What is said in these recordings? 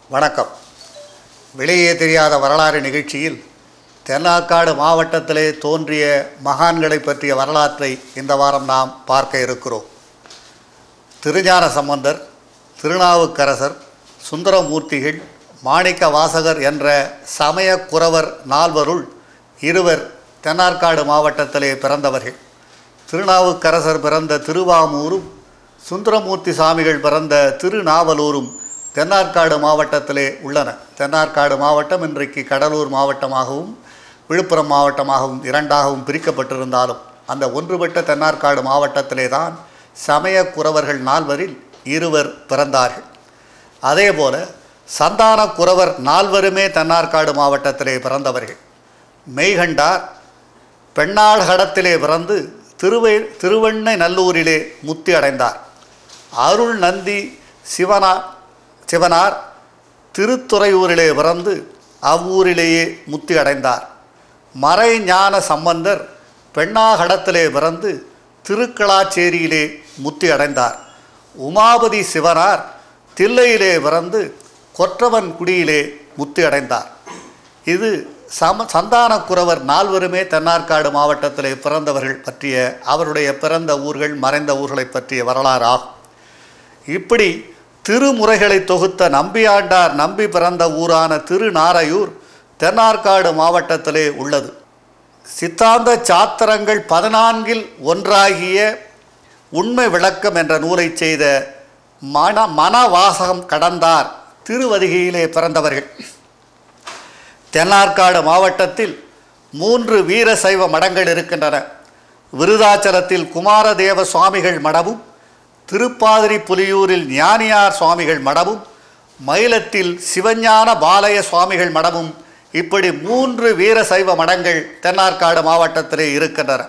வணக்கம். வெளியே தெரியாத வரலாறு நிகழ்ச்சியில் தென்னார்காடு மாவட்டத்திலே தோன்றிய மகான்களை பற்றிய வரலாற்றை இந்த வாரம் நாம் பார்க்க இருக்கிறோம். திருஞான சம்பந்தர், திருநாவுக்கரசர், சுந்தரமூர்த்திகள், மாணிக்க வாசகர் என்ற சமய குரவர் நால்வருள் இருவர் தென்னார்காடு மாவட்டத்திலே பிறந்தவர்கள். திருநாவுக்கரசர் பிறந்த திருவாமூரும் சுந்தரமூர்த்தி சாமிகள் பிறந்த திருநாவலூரும் தென்னார்காடு மாவட்டத்திலே உள்ளன. தென்னார்காடு மாவட்டம் இன்றைக்கு கடலூர் மாவட்டமாகவும் விழுப்புரம் மாவட்டமாகவும் இரண்டாகவும் பிரிக்கப்பட்டிருந்தாலும் அந்த ஒன்றுபட்ட தென்னார்காடு மாவட்டத்திலே தான் சமய குரவர்கள் நால்வரில் இருவர் பிறந்தார்கள். அதேபோல சந்தான குரவர் நால்வருமே தென்னார்காடு மாவட்டத்திலே பிறந்தவர்கள். மெய்கண்டார் பெண்ணாழ்கடத்திலே பிறந்து திருவெண்ணை நல்லூரிலே முத்தி அடைந்தார். அருள் நந்தி சிவனார் திருத்துறையூரிலே பிறந்து அவ்வூரிலேயே முத்தி அடைந்தார். மறை ஞான சம்பந்தர் பெண்ணாகடத்திலே பிறந்து திருக்கலாச்சேரியிலே முத்தி அடைந்தார். உமாபதி சிவனார் தில்லையிலே பிறந்து கொற்றவன் குடியிலே முத்தி அடைந்தார். இது சந்தான குரவர் நால்வருமே தென்னார்காடு மாவட்டத்திலே பிறந்தவர்கள் பற்றிய அவருடைய பிறந்த ஊர்கள் மறைந்த ஊர்களை பற்றிய வரலாறு ஆகும். இப்படி திருமுறைகளை தொகுத்த நம்பியாண்டார் நம்பி பிறந்த ஊரான திருநாரையூர் தென்னார்காடு மாவட்டத்திலே உள்ளது. சித்தாந்த சாத்திரங்கள் 14 ஒன்றாகிய உண்மை விளக்கம் என்ற நூலை செய்த மனவாசகம் கடந்தார் திருவதிகையிலே பிறந்தவர்கள். தென்னார்காடு மாவட்டத்தில் 3 வீர சைவ மடங்கள் இருக்கின்றன. விருதாச்சலத்தில் குமாரதேவ சுவாமிகள் மடமும், திருப்பாதிரி புலியூரில் ஞானியார் சுவாமிகள் மடமும், மயிலத்தில் சிவஞான பாலய சுவாமிகள் மடமும், இப்படி 3 வீர சைவ மடங்கள் தென்னார்காடு மாவட்டத்திலே இருக்கின்றன.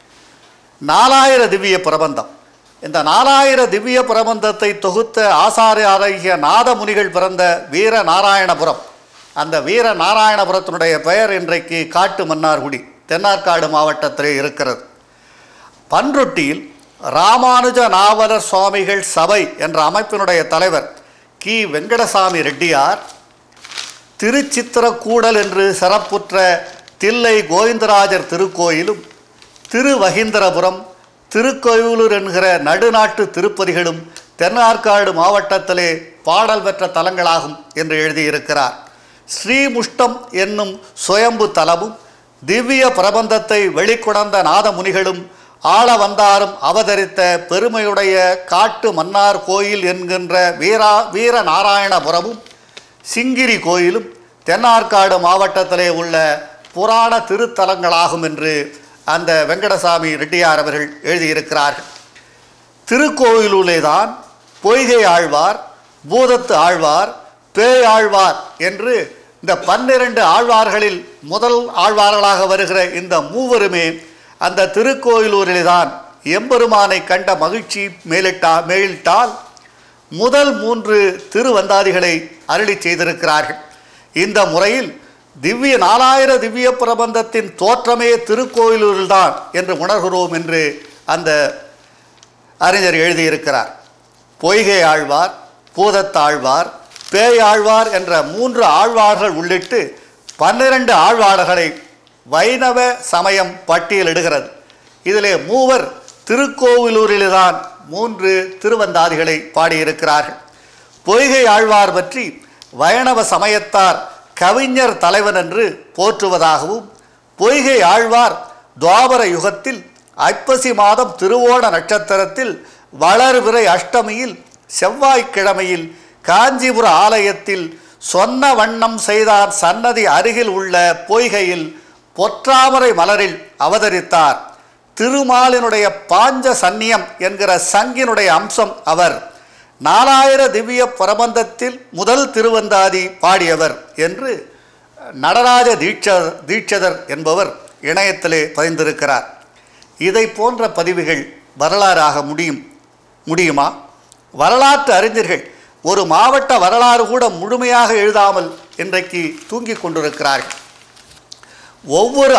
4000 திவ்ய பிரபந்தம். இந்த 4000 திவ்ய பிரபந்தத்தை தொகுத்த ஆசாரியாகிய நாதமுனிகள் பிறந்த வீர நாராயணபுரம், அந்த வீர நாராயணபுரத்தினுடைய பெயர் இன்றைக்கு காட்டு மன்னார்குடி தென்னார்காடு மாவட்டத்திலே இருக்கிறது. பன்ருட்டியில் ராமானுஜ நாவலர் சுவாமிகள் சபை என்ற அமைப்பினுடைய தலைவர் கி வெங்கடசாமி ரெட்டியார் திருச்சித்திரக்கூடல் என்று சிறப்புற்ற தில்லை கோவிந்தராஜர் திருக்கோயிலும், திருவகீந்திரபுரம், திருக்கோயிலூர் என்கிற நடுநாட்டு திருப்பதிகளும் தென்னார்காடு மாவட்டத்திலே பாடல் பெற்ற தலங்களாகும் என்று எழுதியிருக்கிறார். ஸ்ரீமுஷ்டம் என்னும் சுயம்பு தலமும், திவ்ய பிரபந்தத்தை வெளிக்கொணர்ந்த நாதமுனிகளும் ஆள வந்தாரும் அவதரித்த பெருமையுடைய காட்டு மன்னார் கோயில் என்கின்ற வீர நாராயணபுரமும், சிங்கிரி கோயிலும் தென்னார்காடு மாவட்டத்திலே உள்ள புராண திருத்தலங்களாகும் என்று அந்த வெங்கடசாமி ரெட்டியார் அவர்கள் எழுதியிருக்கிறார்கள். திருக்கோயிலூரிலே தான் பொய்கை ஆழ்வார், பூதத்து ஆழ்வார், பேய் ஆழ்வார் என்று இந்த 12 ஆழ்வார்களில் முதல் ஆழ்வார்களாக வருகிற இந்த மூவருமே அந்த திருக்கோயிலூரில்தான் எம்பெருமானை கண்ட மகிழ்ச்சி மேலிட்டால் முதல் 3 திருவந்தாதிகளை அருளி செய்திருக்கிறார்கள். இந்த முறையில் 4000 திவ்ய பிரபந்தத்தின் தோற்றமே திருக்கோயிலூரில்தான் என்று உணர்கிறோம் என்று அந்த அறிஞர் எழுதியிருக்கிறார். பொய்கை ஆழ்வார், பூதத்தாழ்வார், பேயாழ்வார் என்ற 3 ஆழ்வார்கள் உள்ளிட்டு 12 ஆழ்வார்களை வைணவ சமயம் பட்டியலிடுகிறது. இதிலே மூவர் திருக்கோவிலூரில்தான் 3 திருவந்தாதிகளை பாடியிருக்கிறார்கள். பொய்கை ஆழ்வார் பற்றி வைணவ சமயத்தார் கவிஞர் தலைவன் என்று போற்றுவதாகவும், பொய்கை ஆழ்வார் துவாபர யுகத்தில் ஐப்பசி மாதம் திருவோண நட்சத்திரத்தில் வளர்விரை அஷ்டமியில் செவ்வாய்க்கிழமையில் காஞ்சிபுர ஆலயத்தில் சொன்ன வண்ணம் செய்தார் சன்னதி அருகில் உள்ள பொய்கையில் பொற்றாமரை மலரில் அவதரித்தார். திருமாலினுடைய பாஞ்ச சன்னியம் என்கிற சங்கினுடைய அம்சம் அவர். 4000 திவ்ய பிரபந்தத்தில் முதல் திருவந்தாதி பாடியவர் என்று நடராஜ தீட்சதர் என்பவர் இணையத்திலே பதிந்திருக்கிறார். இதை போன்ற பதிவுகள் வரலாறாக முடியுமா? வரலாற்று அறிஞர்கள் ஒரு மாவட்ட வரலாறு கூட முழுமையாக எழுதாமல் இன்றைக்கு தூங்கிக் கொண்டிருக்கிறார்கள். ஒவ்வொரு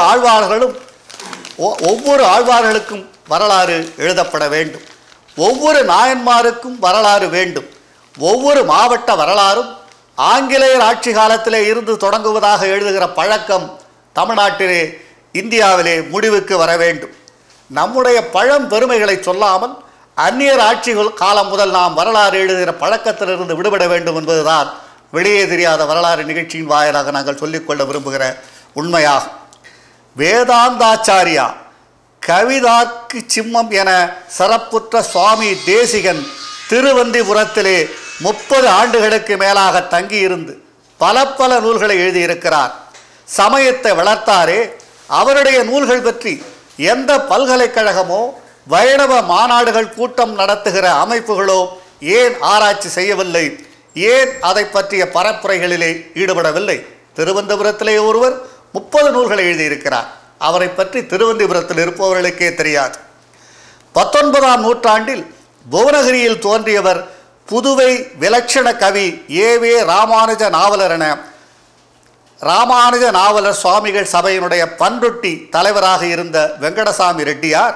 ஆழ்வார்களுக்கும் வரலாறு எழுதப்பட வேண்டும். ஒவ்வொரு நாயன்மாருக்கும் வரலாறு வேண்டும். ஒவ்வொரு மாவட்ட வரலாறும் ஆங்கிலேயர் ஆட்சி காலத்திலே இருந்து தொடங்குவதாக எழுதுகிற பழக்கம் தமிழ்நாட்டிலே இந்தியாவிலே முடிவுக்கு வர வேண்டும். நம்முடைய பழம் பெருமைகளை சொல்லாமல் அந்நியர் ஆட்சி காலம் முதல் நாம் வரலாறு எழுதுகிற பழக்கத்திலிருந்து விடுபட வேண்டும் என்பதுதான் வெளியே தெரியாத வரலாறு நிகழ்ச்சியின் வாயிலாக நாங்கள் சொல்லிக்கொள்ள விரும்புகிற உண்மையாகும். வேதாந்தாச்சாரியா, கவிதாக்கு சிம்மம் என சிறப்புற்ற சுவாமி தேசிகன் திருவந்திபுரத்திலே 30 ஆண்டுகளுக்கு மேலாக தங்கியிருந்து பல நூல்களை எழுதியிருக்கிறார். சமயத்தை வளர்த்தாரே, அவருடைய நூல்கள் பற்றி எந்த பல்கலைக்கழகமோ வைணவ மாநாடுகள் கூட்டம் நடத்துகிற அமைப்புகளோ ஏன் ஆராய்ச்சி செய்யவில்லை? ஏன் அதை பற்றிய பரப்புரைகளிலே ஈடுபடவில்லை? திருவனந்தபுரத்திலே ஒருவர் 30 நூல்களை எழுதியிருக்கிறார். அவரை பற்றி திருவனந்தபுரத்தில் இருப்பவர்களுக்கே தெரியாது. 19ஆம் நூற்றாண்டில் புவனகிரியில் தோன்றியவர் புதுவை விலட்சண கவி ஏவே ராமானுஜ நாவலர் என ராமானுஜ நாவலர் சுவாமிகள் சபையினுடைய பன்ருட்டி தலைவராக இருந்த வெங்கடசாமி ரெட்டியார்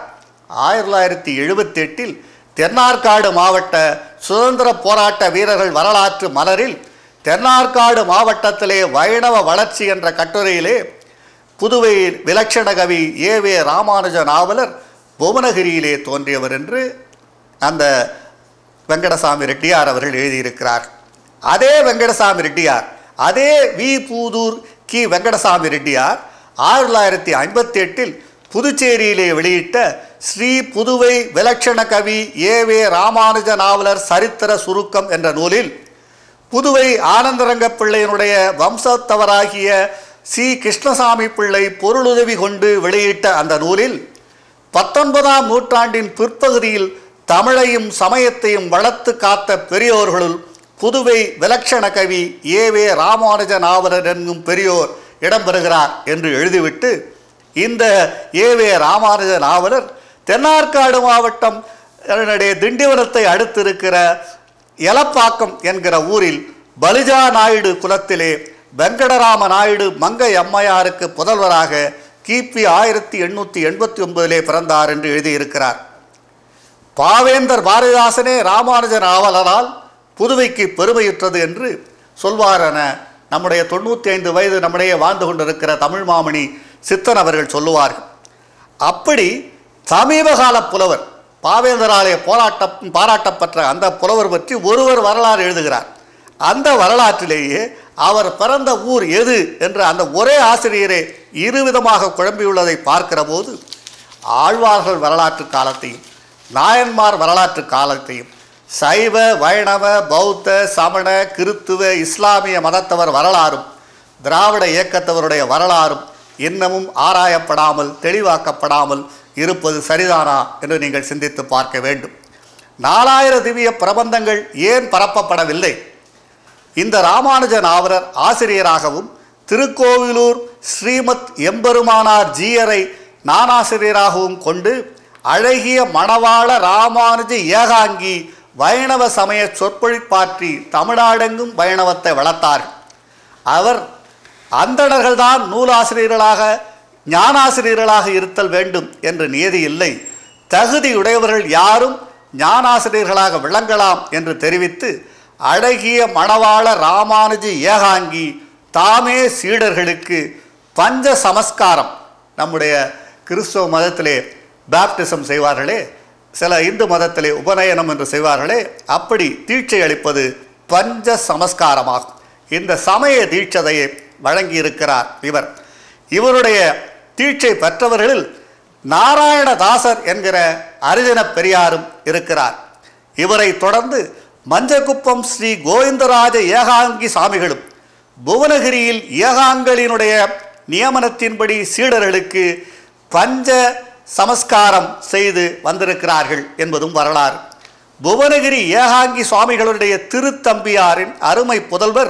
1978 தென்னார்காடு மாவட்ட சுதந்திர போராட்ட வீரர்கள் வரலாற்று மலரில் தென்னார்காடு மாவட்டத்திலே வைணவ வளர்ச்சி என்ற கட்டுரையிலே புதுவை விலட்சண கவி ஏவே ராமானுஜ நாவலர் புவனகிரியிலே தோன்றியவர் என்று அந்த வெங்கடசாமி ரெட்டியார் அவர்கள் எழுதியிருக்கிறார். அதே வெங்கடசாமி ரெட்டியார், அதே வி பூதூர் கி வெங்கடசாமி ரெட்டியார் 1958 புதுச்சேரியிலே வெளியிட்ட ஸ்ரீ புதுவை விலட்சண கவி ஏவே ராமானுஜ நாவலர் சரித்திர சுருக்கம் என்ற நூலில் புதுவை ஆனந்தரங்க பிள்ளையினுடைய வம்சத்தவராகிய சி கிருஷ்ணசாமி பிள்ளை பொருளுதவி கொண்டு வெளியிட்ட அந்த நூலில் 19ஆம் நூற்றாண்டின் பிற்பகுதியில் தமிழையும் சமயத்தையும் வளர்த்து காத்த பெரியோர்களுள் புதுவை விலட்சண கவி ஏவே ராமானுஜ நாவலர் என்னும் பெரியோர் இடம்பெறுகிறார் என்று எழுதிவிட்டு, இந்த ஏவே ராமானுஜ நாவலர் தென்னார்காடு மாவட்டம் திண்டிவனத்தை அடுத்திருக்கிற எலப்பாக்கம் என்கிற ஊரில் பலிஜா நாயுடு குலத்திலே வெங்கடராம நாயுடு மங்கை அம்மையாருக்கு புதல்வராக கிபி 1889 பிறந்தார் என்று எழுதியிருக்கிறார். பாவேந்தர் பாரதிதாசனே ராமானுஜ நாவலரால் புதுவைக்கு பெருமையுற்றது என்று சொல்வாரென நம்முடைய 95 வயது நம்முடைய வாழ்ந்து கொண்டிருக்கிற தமிழ் மாமணி சித்தன் அவர்கள் சொல்லுவார்கள். அப்படி சமீபகால புலவர் பாவேந்தராலே பாராட்டப்பட்ட அந்த புலவர் பற்றி ஒருவர் வரலாறு எழுதுகிறார். அந்த வரலாற்றிலேயே அவர் பிறந்த ஊர் எது என்ற அந்த ஒரே ஆசிரியரே இருவிதமாக குழம்பியுள்ளதை பார்க்கிற போது ஆழ்வார்கள் வரலாற்று காலத்தையும் நாயன்மார் வரலாற்று காலத்தையும் சைவ வைணவ பௌத்த சமண கிறித்துவ இஸ்லாமிய மதத்தவர் வரலாறும் திராவிட இயக்கத்தவருடைய வரலாறும் இன்னமும் ஆராயப்படாமல் தெளிவாக்கப்படாமல் இருப்பது சரிதானா என்று நீங்கள் சிந்தித்து பார்க்க வேண்டும். 4000 திவ்ய பிரபந்தங்கள் ஏன் பரப்பப்படவில்லை? இந்த ராமானுஜ நாவலர் ஆசிரியராகவும் திருக்கோவிலூர் ஸ்ரீமத் எம்பெருமானார் ஜீயரை நானாசிரியராகவும் கொண்டு அழகிய மணவாள ராமானுஜ ஏகாங்கி வைணவ சமய சொற்பொழிப்பாற்றி தமிழ்நாடெங்கும் வைணவத்தை வளர்த்தார்கள். அவர் அந்தணர்கள்தான் நூலாசிரியர்களாக ஞானாசிரியர்களாக இருத்தல் வேண்டும் என்ற நியதி இல்லை, தகுதியுடையவர்கள் யாரும் ஞானாசிரியர்களாக விளங்கலாம் என்று தெரிவித்து அழகிய மணவாள ராமானுஜ ஏகாங்கி தாமே சீடர்களுக்கு பஞ்ச சமஸ்காரம், நம்முடைய கிறிஸ்தவ மதத்திலே பாப்டிசம் செய்வார்களே, சில இந்து மதத்திலே உபநயனம் என்று செய்வார்களே, அப்படி தீட்சை அளிப்பது பஞ்ச சமஸ்காரமாகும். இந்த சமய தீட்சதையை வழங்கியிருக்கிறார் இவர். இவருடைய தீட்சை பெற்றவர்களில் நாராயணதாசர் என்கிற அரிஜன பெரியாரும் இருக்கிறார். இவரை தொடர்ந்து மஞ்சக்குப்பம் ஸ்ரீ கோவிந்தராஜ ஏகாங்கி சாமிகளும் புவனகிரியில் ஏகாங்களினுடைய நியமனத்தின்படி சீடர்களுக்கு பஞ்ச சமஸ்காரம் செய்து வந்திருக்கிறார்கள் என்பதும் வரலாறு. புவனகிரி ஏகாங்கி சுவாமிகளுடைய திருத்தம்பியாரின் அருமை புதல்வர்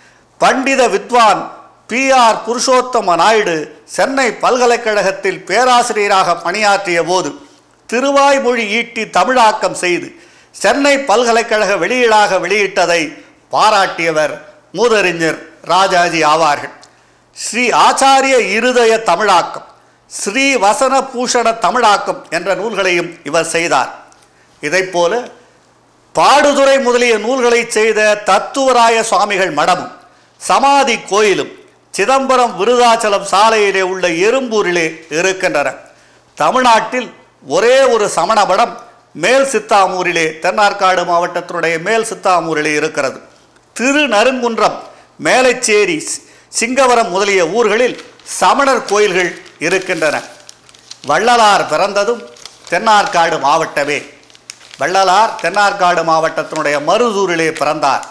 பண்டித வித்வான் PR புருஷோத்தம நாயுடு சென்னை பல்கலைக்கழகத்தில் பேராசிரியராக பணியாற்றிய போது திருவாய்மொழி ஈட்டி தமிழாக்கம் செய்து சென்னை பல்கலைக்கழக வெளியீடாக வெளியிட்டதை பாராட்டியவர் மூதறிஞர் ராஜாஜி ஆவார்கள். ஸ்ரீ ஆச்சாரிய இருதய தமிழாக்கம், ஸ்ரீ வசன பூஷண தமிழாக்கம் என்ற நூல்களையும் இவர் செய்தார். இதைப்போல பாடுதுறை முதலிய நூல்களை செய்த தத்துவராய சுவாமிகள் மடமும் சமாதி கோயிலும் சிதம்பரம் விருதாச்சலம் சாலையிலே உள்ள எறும்பூரிலே இருக்கின்றன. தமிழ்நாட்டில் ஒரே ஒரு சமண மடம் மேல் சித்தாமூரிலே, தென்னார்காடு மாவட்டத்தினுடைய மேல் சித்தாமூரிலே இருக்கிறது. திருநருங்குன்றம், மேலைச்சேரி, சிங்கவரம் முதலிய ஊர்களில் சமணர் கோயில்கள் இருக்கின்றன. வள்ளலார் பிறந்ததும் தென்னார்காடு மாவட்டமே. வள்ளலார் தென்னார்காடு மாவட்டத்தினுடைய மருதூரிலே பிறந்தார்.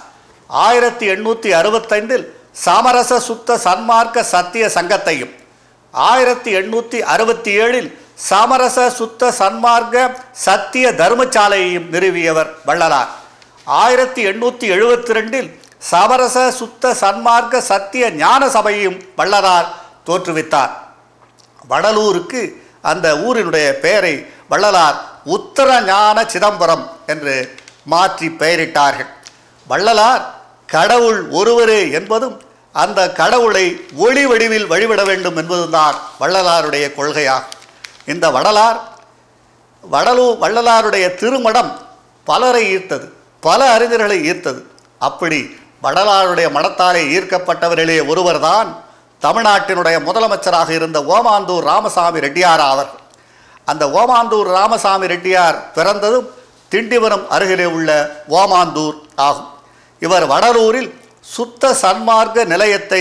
1865 சமரச சுத்த சன்மார்க்க சத்திய சங்கத்தையும் 1867 சமரச சுத்த சன்மார்க்க சத்திய தர்மசாலையையும் நிறுவியவர் வள்ளலார். 1872 சமரச சுத்த சன்மார்க்க சத்திய ஞான சபையும் வள்ளலார் தோற்றுவித்தார். வடலூருக்கு அந்த ஊரினுடைய பெயரை வள்ளலார் உத்தர ஞான சிதம்பரம் என்று மாற்றி பெயரிட்டார்கள். வள்ளலார் கடவுள் ஒருவரே என்பதும் அந்த கடவுளை ஒளி வடிவில் வழிபட வேண்டும் என்பதுதான் வள்ளலாருடைய கொள்கையாகும். இந்த வள்ளலாருடைய திருமடம் பலரை ஈர்த்தது, பல அறிஞர்களை ஈர்த்தது. அப்படி வள்ளலாருடைய மடத்தாலே ஈர்க்கப்பட்டவர்களே ஒருவர்தான் தமிழ்நாட்டினுடைய முதலமைச்சராக இருந்த ஓமாந்தூர் ராமசாமி ரெட்டியார் ஆவர். அந்த ஓமாந்தூர் ராமசாமி ரெட்டியார் பிறந்ததும் திண்டிவனம் அருகிலே உள்ள ஓமாந்தூர் ஆகும். இவர் வடலூரில் சுத்த சன்மார்க்க நிலையத்தை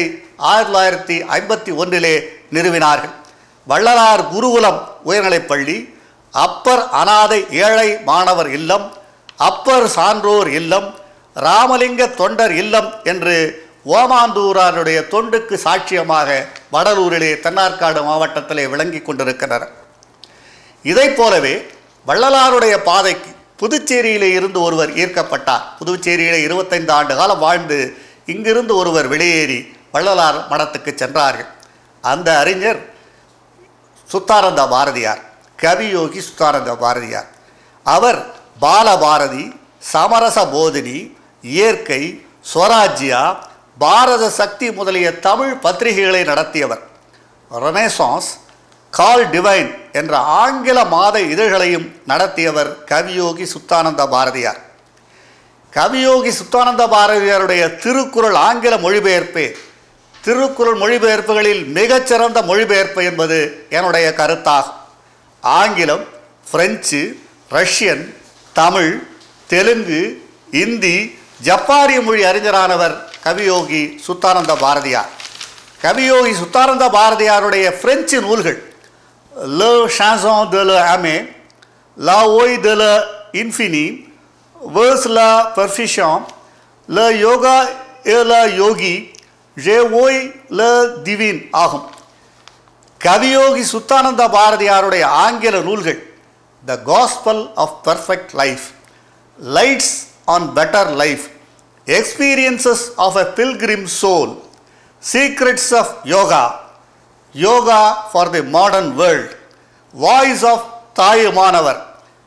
1951 நிறுவினார்கள். வள்ளலார் குருகுலம் உயர்நிலைப்பள்ளி, அப்பர் அநாதை ஏழை மாணவர் இல்லம், அப்பர் சான்றோர் இல்லம், ராமலிங்க தொண்டர் இல்லம் என்று ஓமாந்தூராருடைய தொண்டுக்கு சாட்சியமாக வடலூரிலே தென்னார்காடு மாவட்டத்திலே விளங்கி கொண்டிருக்கின்றனர். இதை போலவே வள்ளலாருடைய பாதைக்கு புதுச்சேரியிலே இருந்து ஒருவர் ஈர்க்கப்பட்டார். புதுச்சேரியிலே 25 ஆண்டு காலம் வாழ்ந்து இங்கிருந்து ஒருவர் வெளியேறி வள்ளலார் மடத்துக்கு சென்றார்கள். அந்த அறிஞர் சுத்தானந்த பாரதியார், கவியோகி சுத்தானந்த பாரதியார். அவர் பாலபாரதி, சமரச போதினி, இயற்கை, ஸ்வராஜ்யா, பாரத சக்தி முதலிய தமிழ் பத்திரிகைகளை நடத்தியவர். ரெனேசான்ஸ், கால் டிவைன் என்ற ஆங்கில மாத இதழ்களையும் நடத்தியவர் கவியோகி சுத்தானந்த பாரதியார். கவியோகி சுத்தானந்த பாரதியாருடைய திருக்குறள் ஆங்கில மொழிபெயர்ப்பே திருக்குறள் மொழிபெயர்ப்புகளில் மிகச்சிறந்த மொழிபெயர்ப்பு என்பது என்னுடைய கருத்தாகும். ஆங்கிலம், பிரெஞ்சு, ரஷ்யன், தமிழ், தெலுங்கு, இந்தி, ஜப்பானிய மொழி அறிஞரானவர் கவியோகி சுத்தானந்த பாரதியார். கவியோகி சுத்தானந்த பாரதியாருடைய பிரெஞ்சு நூல்கள் Le chanson de l'âme, La Oi de l'infini, Vers la perfection, Le yoga et la yogi, Je oi le divin ஆகும். கவியோகி சுத்தானந்த பாரதியாருடைய ஆங்கில நூல்கள் The Gospel of Perfect Life, Lights on Better Life, Experiences of a Pilgrim Soul, Secrets of Yoga, Yoga for the Modern World, Voice of Thayumanavar,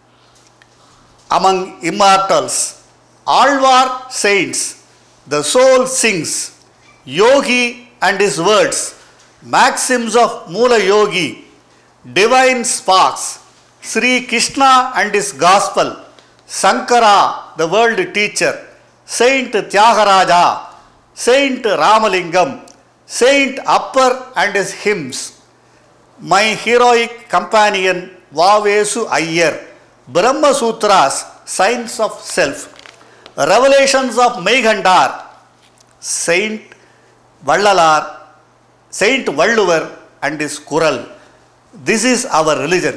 Among Immortals, Alvar Saints, The Soul Sings, Yogi and His Words, Maxims of Mula Yogi, Divine Sparks, Sri Krishna and His Gospel, Sankara, the World Teacher, Saint Tyagaraja, Saint Ramalingam, Saint Upper and His Hymns, My Heroic Companion Vavesu Iyer, Brahma Sutras, Science of Self, Revelations of Meighandar, Saint Vallalar, Saint Valluvar and His Kural, This is Our Religion.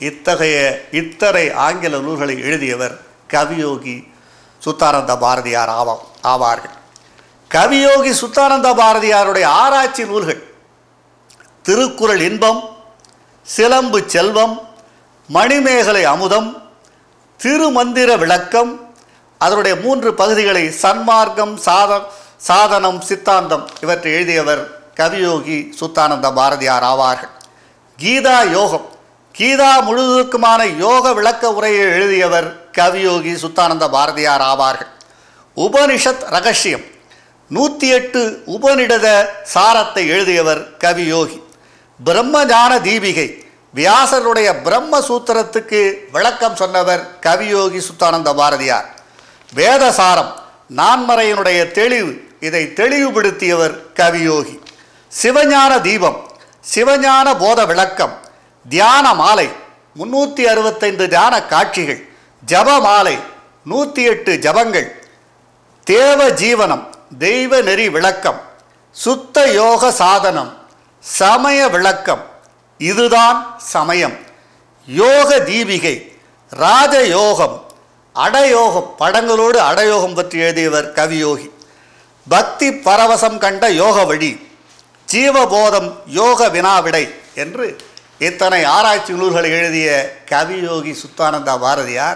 இத்தனை ஆங்கில நூல்களை எழுதியவர் கவியோகி சுத்தானந்த பாரதியார் ஆவார்கள். கவியோகி சுத்தானந்த பாரதியாருடைய ஆராய்ச்சி நூல்கள் திருக்குறள் இன்பம், சிலம்பு செல்வம், மணிமேகலை அமுதம், திருமந்திர விளக்கம், அதனுடைய 3 பகுதிகளை சன்மார்க்கம், சாதனம், சித்தாந்தம் இவற்றை எழுதியவர் கவியோகி சுத்தானந்த பாரதியார் ஆவார்கள். கீதா யோகம், கீதா முழுவதுக்குமான யோக விளக்க உரையை எழுதியவர் கவியோகி சுத்தானந்த பாரதியார் ஆவார்கள். உபனிஷத் ரகசியம், 108 உபநிடத சாரத்தை எழுதியவர் கவியோகி. பிரம்மஞான தீபிகை, வியாசருடைய பிரம்ம சூத்திரத்துக்கு விளக்கம் சொன்னவர் கவியோகி சுத்தானந்த பாரதியார். வேதசாரம், நான்மறையினுடைய தெளிவு, இதை தெளிவுபடுத்தியவர் கவியோகி. சிவஞான தீபம், சிவஞான போத விளக்கம், தியான மாலை 365 தியான காட்சிகள், ஜப மாலை 108 ஜபங்கள், தேவ ஜீவனம் தெய்வ நெறி விளக்கம், சுத்த யோக சாதனம், சமய விளக்கம், இதுதான் சமயம், யோக தீபிகை, ராஜயோகம், அடயோகம், படங்களோடு அடயோகம் பற்றி எழுதியவர் கவியோகி. பக்தி பரவசம் கண்ட யோக வழி, ஜீவபோதம், யோக வினாவிடை என்று இத்தனை ஆராய்ச்சி நூல்களை எழுதிய கவியோகி சுத்தானந்த பாரதியார்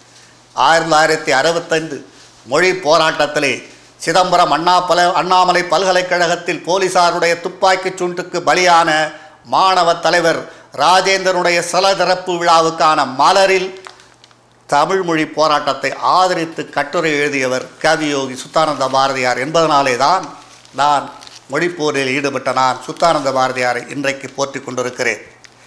1965 மொழி போராட்டத்திலே சிதம்பரம் அண்ணாமலை பல்கலைக்கழகத்தில் போலீசாருடைய துப்பாக்கிச் சூட்டுக்கு பலியான மாணவ தலைவர் ராஜேந்திரனுடைய சலதிறப்பு விழாவுக்கான மலரில் தமிழ் மொழி போராட்டத்தை ஆதரித்து கட்டுரை எழுதியவர் கவியோகி சுத்தானந்த பாரதியார் என்பதனாலே தான் நான் மொழிப்போரில் ஈடுபட்ட நான் சுத்தானந்த பாரதியாரை இன்றைக்கு போற்றி கொண்டிருக்கிறேன்.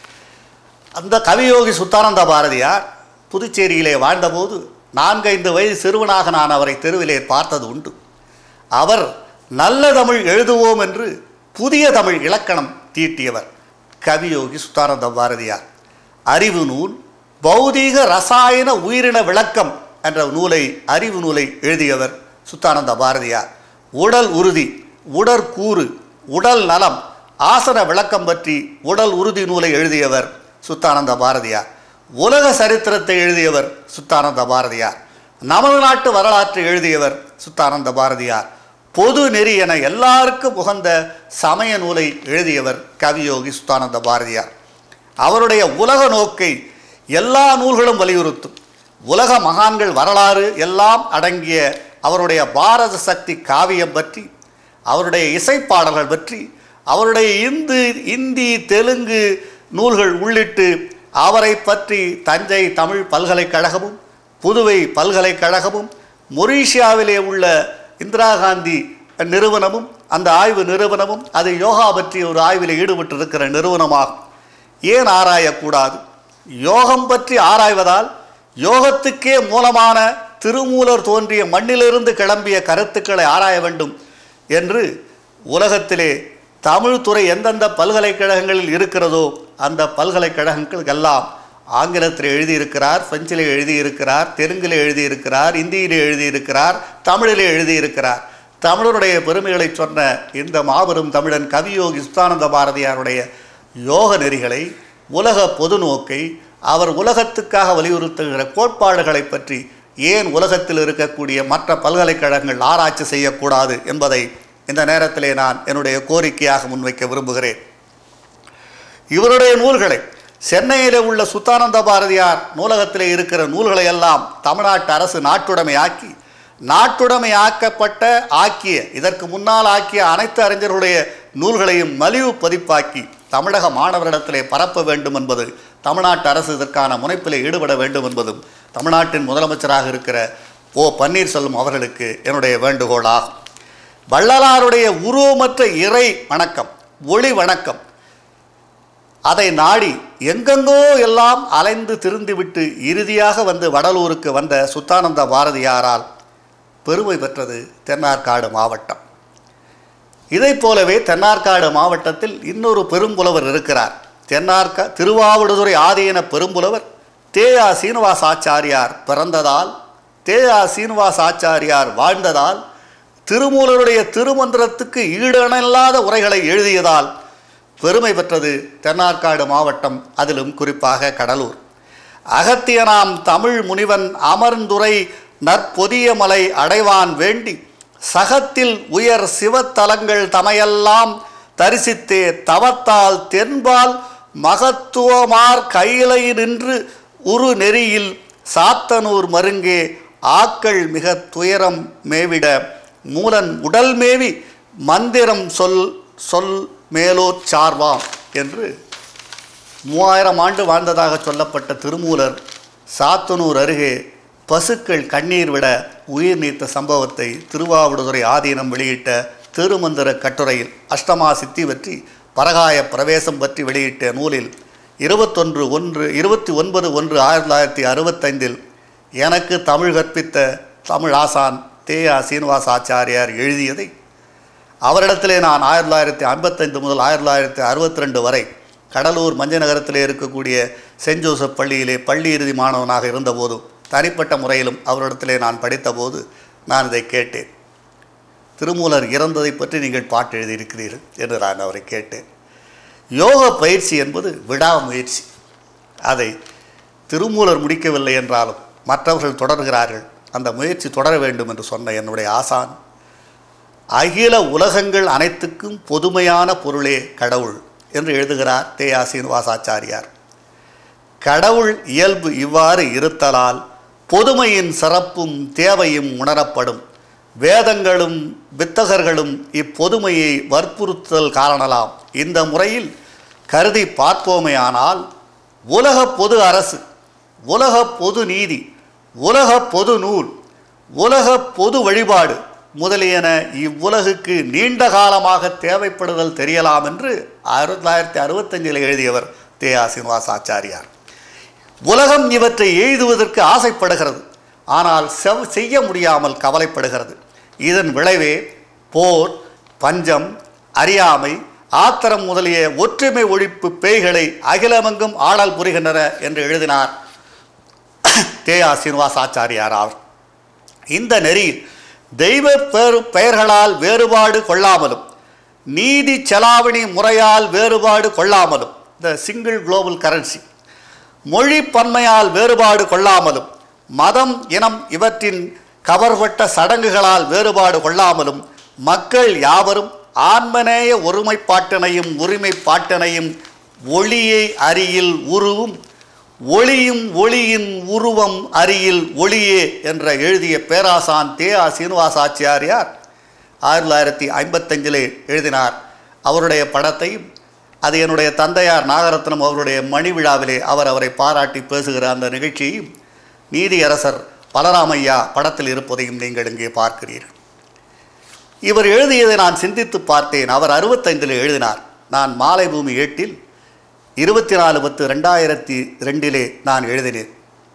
அந்த கவியோகி சுத்தானந்த பாரதியார் புதுச்சேரியிலே வாழ்ந்தபோது 4-5 வயது சிறுவனாக நான் அவரை தெருவிலே பார்த்தது உண்டு. அவர் நல்ல தமிழ் எழுதுவோம் என்று புதிய தமிழ் இலக்கணம் தீட்டியவர் கவியோகி சுத்தானந்த பாரதியார். அறிவு நூல், பௌதீக ரசாயன உயிரின விளக்கம் என்ற நூலை, அறிவு நூலை எழுதியவர் சுத்தானந்த பாரதியார். உடல் உறுதி, உடற்கூறு, உடல் நலம், ஆசன விளக்கம் பற்றி உடல் உறுதி நூலை எழுதியவர் சுத்தானந்த பாரதியார். உலக சரித்திரத்தை எழுதியவர் சுத்தானந்த பாரதியார். நமது நாட்டு வரலாற்றை எழுதியவர் சுத்தானந்த பாரதியார். பொது நெறி என எல்லாருக்கும் உகந்த சமய நூலை எழுதியவர் கவியோகி சுத்தானந்த பாரதியார். அவருடைய உலக நோக்கை எல்லா நூல்களும் வலியுறுத்தும். உலக மகான்கள் வரலாறு எல்லாம் அடங்கிய அவருடைய பாரத சக்தி காவியம் பற்றி, அவருடைய இசைப்பாடல்கள் பற்றி, அவருடைய இந்தி தெலுங்கு நூல்கள் உள்ளிட்டு அவரை பற்றி தஞ்சை தமிழ் பல்கலைக்கழகமும் புதுவை பல்கலைக்கழகமும் மொரீஷியாவிலே உள்ள இந்திரா காந்தி நிறுவனமும் அந்த ஆய்வு நிறுவனமும் அது யோகா பற்றி ஒரு ஆய்வில் ஈடுபட்டிருக்கிற நிறுவனமாகும். ஏன் ஆராயக்கூடாது? யோகம் பற்றி ஆராய்வதால் யோகத்துக்கே மூலமான திருமூலர் தோன்றிய மண்ணிலிருந்து கிளம்பிய கருத்துக்களை ஆராய வேண்டும் என்று உலகத்திலே தமிழ் துறை எந்தெந்த பல்கலைக்கழகங்களில் இருக்கிறதோ அந்த பல்கலைக்கழகங்களுக்கெல்லாம் ஆங்கிலத்தில் எழுதியிருக்கிறார், பிரெஞ்சிலே எழுதியிருக்கிறார், தெலுங்கிலே எழுதியிருக்கிறார், இந்தியிலே எழுதியிருக்கிறார், தமிழிலே எழுதியிருக்கிறார். தமிழருடைய பெருமைகளை சொன்ன இந்த மாபெரும் தமிழன் கவியோகி சுத்தானந்த பாரதியாருடைய யோக நெறிகளை, உலக பொது நோக்கை, அவர் உலகத்துக்காக வலியுறுத்துகிற கோட்பாடுகளை பற்றி ஏன் உலகத்தில் இருக்கக்கூடிய மற்ற பல்கலைக்கழகங்கள் ஆராய்ச்சி செய்யக்கூடாது என்பதை இந்த நேரத்திலே நான் என்னுடைய கோரிக்கையாக முன்வைக்க விரும்புகிறேன். இவருடைய நூல்களை சென்னையிலே உள்ள சுத்தானந்த பாரதியார் நூலகத்திலே இருக்கிற நூல்களை எல்லாம் தமிழ்நாட்டு அரசு நாட்டுடைமையாக்கிய இதற்கு முன்னால் ஆக்கிய அனைத்து அறிஞர்களுடைய நூல்களையும் மலிவு பதிப்பாக்கி தமிழக மாணவரிடத்திலே பரப்ப வேண்டும் என்பது, தமிழ்நாட்டு அரசு இதற்கான முனைப்பிலே ஈடுபட வேண்டும் என்பதும் தமிழ்நாட்டின் முதலமைச்சராக இருக்கிற ஓ பன்னீர்செல்வம் அவர்களுக்கு என்னுடைய வேண்டுகோளாகும். வள்ளலாருடைய உருவமற்ற இறை வணக்கம், ஒளி வணக்கம், அதை நாடி எங்கெங்கோ எல்லாம் அலைந்து திருந்திவிட்டு இறுதியாக வந்து வடலூருக்கு வந்த சுத்தானந்த பாரதியாரால் பெருமை பெற்றது தென்னார்காடு மாவட்டம். இதை போலவே தென்னார்காடு மாவட்டத்தில் இன்னொரு பெரும்புலவர் இருக்கிறார். திருவாவடுதுறை ஆதீன பெரும்புலவர் தேயா சீனிவாசாச்சாரியார் பிறந்ததால், தேயா சீனிவாசாச்சாரியார் வாழ்ந்ததால், திருமூலருடைய திருமந்திரத்துக்கு ஈடணில்லாத உரைகளை எழுதியதால் பெருமை பெற்றது தென்னார்காடு மாவட்டம், அதிலும் குறிப்பாக கடலூர். அகத்தியனாம் தமிழ் முனிவன் அமர்ந்துரை நற்பொதியமலை அடைவான் வேண்டி சகத்தில் உயர் சிவத்தலங்கள் தமையெல்லாம் தரிசித்தே தவத்தால் தென்பால் மகத்துவமார் கையிலை நின்று உரு நெறியில் சாத்தனூர் மருங்கே ஆக்கள் மிக துயரம் மேவிட மூலன் உடல் மேவி மந்திரம் சொல் மேலோர் சார்வாம் என்று 3000 ஆண்டு வாழ்ந்ததாக சொல்லப்பட்ட திருமூலர் சாத்தனூர் அருகே பசுக்கள் கண்ணீர் விட உயிர் நீத்த சம்பவத்தை திருவாவடுதுறை ஆதீனம் வெளியிட்ட திருமந்திர கட்டுரையில் அஷ்டமா சித்தி பற்றி பரகாய பிரவேசம் பற்றி வெளியிட்ட நூலில் 29/1/1965 எனக்கு தமிழ் கற்பித்த தமிழ் ஆசான் தே.ஆ. சீனிவாசாச்சாரியார் எழுதியதை அவரிடத்திலே நான் 1955 முதல் 1962 வரை கடலூர் மஞ்சள் நகரத்திலே இருக்கக்கூடிய சென்ட் ஜோசப் பள்ளியிலே பள்ளி இறுதி மாணவனாக இருந்தபோது தனிப்பட்ட முறையிலும் அவரிடத்திலே நான் படித்தபோது நான் இதை கேட்டேன். திருமூலர் இறந்ததை பற்றி நீங்கள் பாட்டு எழுதியிருக்கிறீர்கள் என்று நான் அவரை கேட்டேன். யோக பயிற்சி என்பது விடாமுயற்சி. அதை திருமூலர் முடிக்கவில்லை என்றாலும் மற்றவர்கள் தொடர்கிறார்கள். அந்த முயற்சி தொடர வேண்டும் என்று சொன்ன என்னுடைய ஆசான், அகில உலகங்கள் அனைத்துக்கும் பொதுமையான பொருளே கடவுள் என்று எழுதுகிறார் தே.ஆ. சீனிவாசாச்சாரியார். கடவுள் இயல்பு இவ்வாறு இருத்தலால் பொதுமையின் சிறப்பும் தேவையும் உணரப்படும். வேதங்களும் வித்தகர்களும் இப்பொதுமையை வற்புறுத்தல் காரணலாம். இந்த முறையில் கருதி பார்ப்போமேயானால் உலக பொது அரசு, உலக பொது நீதி, உலக பொது நூல், உலக பொது வழிபாடு முதலியன இவ்வுலகுக்கு நீண்ட காலமாக தேவைப்படுதல் தெரியலாம் என்று 1965 எழுதியவர் தே.ஆ. சீனிவாசாச்சாரியார். உலகம் இவற்றை எழுதுவதற்கு ஆசைப்படுகிறது, ஆனால் செய்ய முடியாமல் கவலைப்படுகிறது. இதன் விளைவே போர், பஞ்சம், அறியாமை, ஆத்திரம் முதலிய ஒற்றுமை ஒழிப்பு பேய்களை அகிலமெங்கும் ஆளல் புரிகின்றன என்று எழுதினார் தே.ஆ. சீனிவாசாச்சாரியார். இந்த நெறியில் தெய்வ பெயர்களால் வேறுபாடு கொள்ளாமலும், நீதி செலாவணி முறையால் வேறுபாடு கொள்ளாமலும், த சிங்கிள் குளோபல் கரன்சி, மொழி பன்மையால் வேறுபாடு கொள்ளாமலும், மதம் இனம் இவற்றின் கவர்பட்ட சடங்குகளால் வேறுபாடு கொள்ளாமலும், மக்கள் யாவரும் ஆன்மநேய ஒருமைப்பாட்டினையும் உரிமைப்பாட்டினையும் ஒளியை அறியில் உருவும் ஒளியும் ஒளியின் உருவம் அறியில் ஒளியே என்ற எழுதிய பேராசான் தே.ஆ. சீனிவாசாச்சாரியார் 1955 எழுதினார். அவருடைய படத்தையும் அது என்னுடைய தந்தையார் நாகரத்னம் அவருடைய மணி விழாவிலே அவரை பாராட்டி பேசுகிற அந்த நிகழ்ச்சியையும் நீதியரசர் பலராமையா படத்தில் இருப்பதையும் நீங்கள் இங்கே பார்க்கிறீர்கள். இவர் எழுதியதை நான் சிந்தித்து பார்த்தேன். அவர் 65 எழுதினார். நான் மாலைபூமி 8 24/10/2002 நான் எழுதினேன்.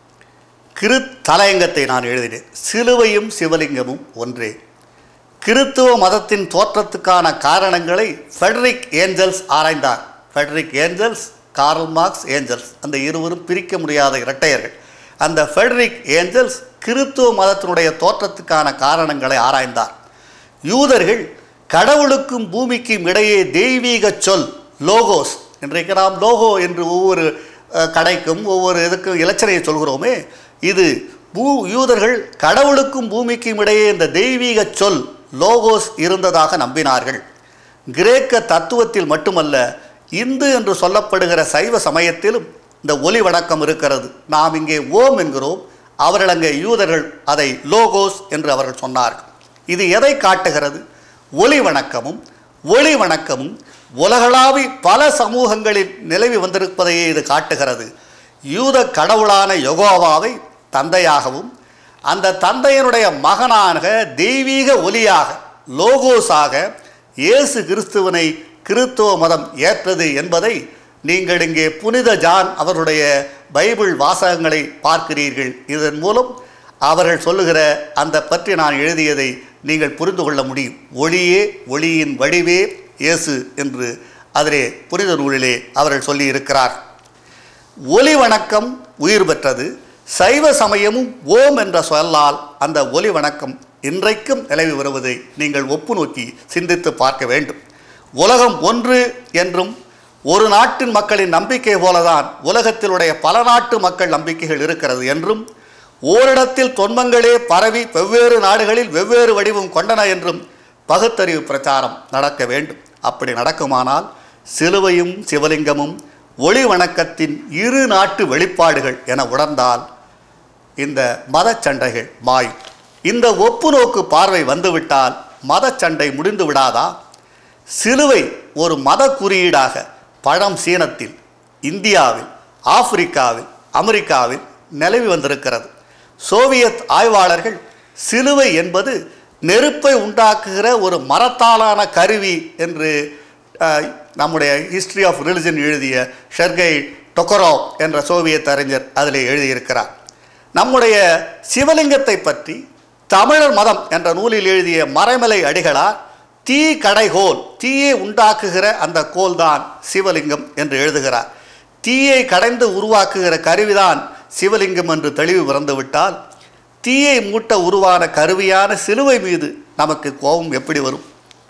தலையங்கத்தை நான் எழுதினேன். சிலுவையும் சிவலிங்கமும் ஒன்றே. கிறித்துவ மதத்தின் தோற்றத்துக்கான காரணங்களை ஃபெடரிக் ஏஞ்சல்ஸ் ஆராய்ந்தார். Frederick Engels, Karl Marx Engels, அந்த இருவரும் பிரிக்க முடியாத இரட்டையர்கள். அந்த ஃபெடரிக் ஏஞ்சல்ஸ் கிறித்துவ மதத்தினுடைய தோற்றத்துக்கான காரணங்களை ஆராய்ந்தார். யூதர்கள் கடவுளுக்கும் பூமிக்கும் இடையே தெய்வீக சொல் லோகோஸ், இன்றைக்கு நாம் லோகோ என்று ஒவ்வொரு கடைக்கும் ஒவ்வொரு இதுக்கும் இலச்சனையை சொல்கிறோமே, இது யூதர்கள் கடவுளுக்கும் பூமிக்கும் இடையே இந்த தெய்வீக சொல் லோகோஸ் இருந்ததாக நம்பினார்கள். கிரேக்க தத்துவத்தில் மட்டுமல்ல, இந்து என்று சொல்லப்படுகிற சைவ சமயத்திலும் இந்த ஒலி வணக்கம் இருக்கிறது. நாம் இங்கே ஓம் என்கிறோம், அவர்கள் அங்கே யூதர்கள் அதை லோகோஸ் என்று அவர்கள் சொன்னார்கள். இது எதை காட்டுகிறது? ஒலி வணக்கமும் ஒளி வணக்கமும் உலகளாவி பல சமூகங்களில் நிலவி வந்திருப்பதையே இது காட்டுகிறது. யூத கடவுளான யெகோவாவை தந்தையாகவும், அந்த தந்தையனுடைய மகனாக தெய்வீக ஒலியாக லோகோஸாக இயேசு கிறிஸ்துவனை கிறிஸ்துவ மதம் ஏற்றது என்பதை நீங்கள் இங்கே புனித ஜான் அவருடைய பைபிள் வாசகங்களை பார்க்கிறீர்கள். இதன் மூலம் அவர்கள் சொல்லுகிற அந்த பற்றி நான் எழுதியதை நீங்கள் புரிந்து கொள்ள முடியும். ஒளியே ஒளியின் வடிவே இயேசு என்று அதிலே புனித நூலிலே அவர்கள் சொல்லி இருக்கிறார். ஒலி வணக்கம் உயிர் பெற்றது. சைவ சமயமும் ஓம் என்ற சொல்லால் அந்த ஒலி வணக்கம் இன்றைக்கும் நிலவி வருவதை நீங்கள் ஒப்பு நோக்கி சிந்தித்து பார்க்க வேண்டும். உலகம் ஒன்று என்றும் ஒரு நாட்டின் மக்களின் நம்பிக்கை போலதான் உலகத்திலுடைய பல நாட்டு மக்கள் நம்பிக்கைகள் இருக்கிறது என்றும், ஓரிடத்தில் தொன்மங்களே பரவி வெவ்வேறு நாடுகளில் வெவ்வேறு வடிவம் கொண்டன என்றும் பகுத்தறிவு பிரச்சாரம் நடக்க வேண்டும். அப்படி நடக்குமானால் சிலுவையும் சிவலிங்கமும் ஒளி வணக்கத்தின் இரு நாட்டு வெளிப்பாடுகள் என உணர்ந்தால் இந்த மதச்சண்டைகள் மாயும். இந்த ஒப்புநோக்கு பார்வை வந்துவிட்டால் மதச்சண்டை முடிந்து விடாதா? சிலுவை ஒரு மத குறியீடாக பழம் சீனத்தில், இந்தியாவில், ஆப்பிரிக்காவில், அமெரிக்காவில் நிலவி வந்திருக்கிறது. சோவியத் ஆய்வாளர்கள் சிலுவை என்பது நெருப்பை உண்டாக்குகிற ஒரு மரத்தாலான கருவி என்று நம்முடைய ஹிஸ்ட்ரி ஆஃப் ரிலிஜன் எழுதிய ஷெர்கை டொக்கரோவ் என்ற சோவியத் அறிஞர் அதில் எழுதியிருக்கிறார். நம்முடைய சிவலிங்கத்தை பற்றி தமிழர் மதம் என்ற நூலில் எழுதிய மறைமலை அடிகளார் தீ கடைகோல், தீயை உண்டாக்குகிற அந்த கோல்தான் சிவலிங்கம் என்று எழுதுகிறார். தீயை கடைந்து உருவாக்குகிற கருவிதான் சிவலிங்கம் என்று தெளிவு பிறந்துவிட்டால் தீயை மூட்ட உருவான கருவியான சிலுவை மீது நமக்கு கோபம் எப்படி வரும்?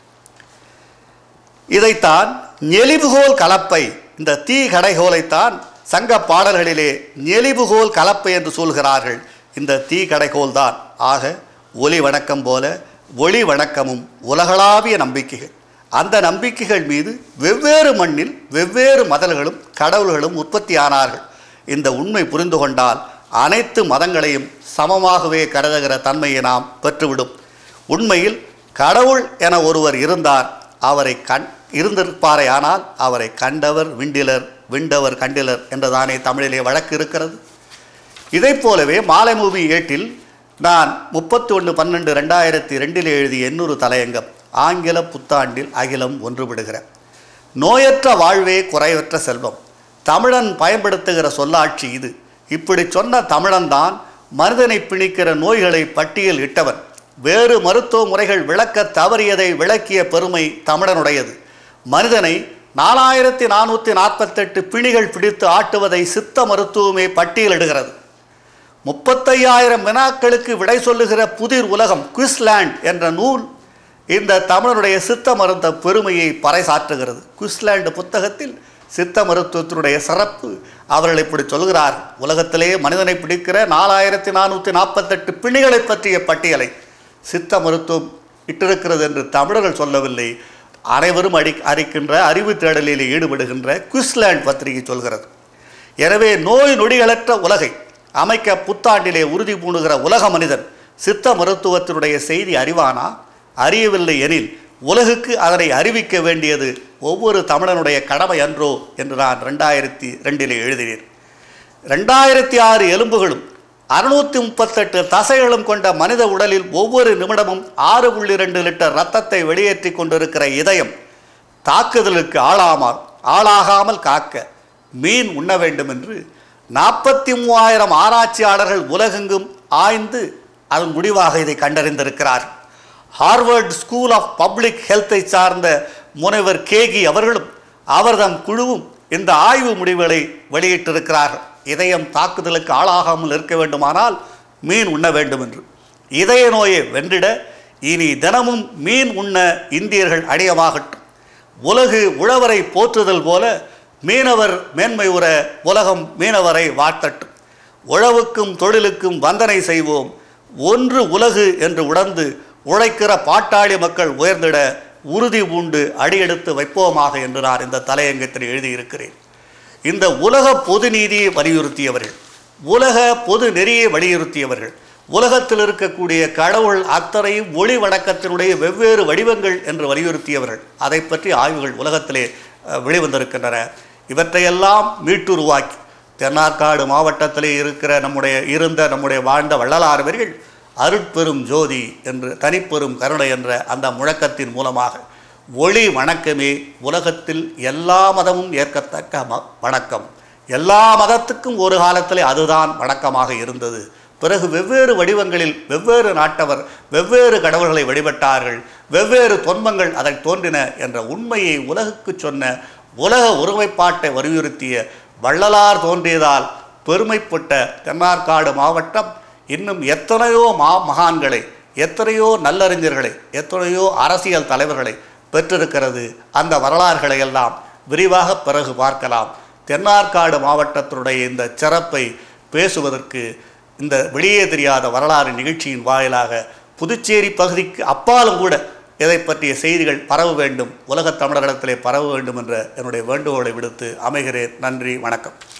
இதைத்தான் நெளிவுகோல் கலப்பை, இந்த தீ கடைகோலைத்தான் சங்க பாடல்களிலே நெளிவுகோல் கலப்பை என்று சொல்கிறார்கள். இந்த தீ கடைகோல் தான். ஆக ஒலி வணக்கம் போல ஒளி வணக்கமும் உலகளாவிய நம்பிக்கைகள். அந்த நம்பிக்கைகள் மீது வெவ்வேறு மண்ணில் வெவ்வேறு மதல்களும் கடவுள்களும் உற்பத்தியானார்கள். இந்த உண்மை புரிந்து கொண்டால் அனைத்து மதங்களையும் சமமாகவே கருதுகிற தன்மையை நாம் பெற்றுவிடும். உண்மையில் கடவுள் என ஒருவர் இருந்தார், அவரை இருந்திருப்பாரே ஆனால் அவரை கண்டவர் விண்டிலர், விண்டவர் கண்டிலர் என்றுதானே தமிழிலே வழக்கு இருக்கிறது. இதை போலவே மாலை மூவி 8 நான் 31/12/2002 எழுதிய இன்னொரு தலையங்கம் ஆங்கில புத்தாண்டில் அகிலம் ஒன்றுபடுகிற நோயற்ற வாழ்வே குறைவற்ற செல்வம். தமிழன் பயன்படுத்துகிற சொல்லாட்சி இது. இப்படி சொன்ன தமிழன்தான் மனிதனை பிணிக்கிற நோய்களை பட்டியல் இட்டவன். வேறு மருத்துவ முறைகள் விளக்க தவறியதை விளக்கிய பெருமை தமிழனுடையது. மனிதனை 4448 பிணிகள் பிடித்து ஆட்டுவதை சித்த மருத்துவமே பட்டியலிடுகிறது. 35,000 வினாக்களுக்கு விடை சொல்லுகிற புதிர் உலகம் குவிஸ்லாண்ட் என்ற நூல் இந்த தமிழனுடைய சித்த மருத்துவ பெருமையை பறைசாற்றுகிறது. குவிஸ்லாண்ட் புத்தகத்தில் சித்த மருத்துவத்தினுடைய சிறப்பு அவர்கள் இப்படி சொல்கிறார். உலகத்திலே மனிதனை பிடிக்கிற 4448 பிணிகளை பற்றிய பட்டியலை சித்த மருத்துவம் இட்டிருக்கிறது என்று தமிழர்கள் சொல்லவில்லை. அனைவரும் அறிக்கின்ற அறிவு தேடலில் ஈடுபடுகின்ற குவிஸ்லாண்ட் பத்திரிகை சொல்கிறது. எனவே நோய் நொடிகளற்ற உலகை அமைக்க புத்தாண்டிலே உறுதி பூணுகிற உலக மனிதன் சித்த மருத்துவத்தினுடைய செய்தி அறிவானா? அறியவில்லை எனில் உலகுக்கு அதனை அறிவிக்க வேண்டியது ஒவ்வொரு தமிழனுடைய கடமை அன்றோ என்று நான் 2002 எழுதினேன். 2006 எலும்புகளும் 638 தசைகளும் கொண்ட மனித உடலில் ஒவ்வொரு நிமிடமும் 6.2 லிட்டர் இரத்தத்தை வெளியேற்றி கொண்டிருக்கிற இதயம் தாக்குதலுக்கு ஆளாகாமல் காக்க மீன் உண்ண வேண்டும் என்று 43,000 ஆராய்ச்சியாளர்கள் உலகெங்கும் ஆய்ந்து அதன் முடிவாக இதை கண்டறிந்திருக்கிறார். ஹார்வர்ட் ஸ்கூல் ஆஃப் பப்ளிக் ஹெல்த்தை சார்ந்த முனைவர் கேகி அவர்களும் அவர்தம் குழுவும் இந்த ஆய்வு முடிவுகளை வெளியிட்டிருக்கிறார்கள். இதயம் தாக்குதலுக்கு ஆளாகாமல் இருக்க வேண்டுமானால் மீன் உண்ண வேண்டும் என்று. இதய நோயை வென்றிட இனி தினமும் மீன் உண்ண இந்தியர்கள் அணியமாகட்டும். உலகு உழவரை போற்றுதல் போல மீனவர் மேன்மை உற உலகம் மீனவரை வாழ்த்தட்டும். உழவுக்கும் தொழிலுக்கும் வந்தனை செய்வோம், ஒன்று உலகு என்று உணர்ந்து உழைக்கிற பாட்டாளி மக்கள் உயர்ந்திட உறுதி பூண்டு அடியெடுத்து வைப்போமாக என்று நான் இந்த தலையங்கத்தில் எழுதியிருக்கிறேன். இந்த உலக பொது நீதியை வலியுறுத்தியவர்கள், உலக பொது நெறியை வலியுறுத்தியவர்கள், உலகத்தில் இருக்கக்கூடிய கடவுள் அத்தனையும் ஒளி வணக்கத்தினுடைய வெவ்வேறு வடிவங்கள் என்று வலியுறுத்தியவர்கள். அதை பற்றி ஆய்வுகள் உலகத்திலே வெளிவந்திருக்கின்றன. இவற்றையெல்லாம் மீட்டுருவாக்கி தென்னார்காடு மாவட்டத்திலே இருக்கிற நம்முடைய வாழ்ந்த வள்ளலார்வர்கள் அருட்பெரும் ஜோதி என்று தனிப்பெரும் கருணை என்ற அந்த முழக்கத்தின் மூலமாக ஒளி வணக்கமே உலகத்தில் எல்லா மதமும் ஏற்கத்தக்க வணக்கம். எல்லா மதத்துக்கும் ஒரு காலத்திலே அதுதான் வணக்கமாக இருந்தது. பிறகு வெவ்வேறு வடிவங்களில் வெவ்வேறு நாட்டவர் வெவ்வேறு கடவுள்களை வழிபட்டார்கள், வெவ்வேறு தொன்மங்கள் அதை தோன்றின என்ற உண்மையை உலகுக்கு சொன்ன, உலக ஒருமைப்பாட்டை வலியுறுத்திய வள்ளலார் தோன்றியதால் பெருமைப்பட்ட தென்னார்காடு மாவட்டம் இன்னும் எத்தனையோ மகான்களை, எத்தனையோ நல்லறிஞர்களை, எத்தனையோ அரசியல் தலைவர்களை பெற்றிருக்கிறது. அந்த வரலாறுகளை எல்லாம் விரிவாக பிறகு பார்க்கலாம். தென்னார்காடு மாவட்டத்தினுடைய இந்த சிறப்பை பேசுவதற்கு இந்த வெளியே தெரியாத வரலாறு நிகழ்ச்சியின் வாயிலாக புதுச்சேரி பகுதிக்கு அப்பாலும் கூட இதை பற்றிய செய்திகள் பரவ வேண்டும், உலகத் தமிழரிடத்திலே பரவ வேண்டும் என்ற என்னுடைய வேண்டுகோளை விடுத்து அமைகிறேன். நன்றி, வணக்கம்.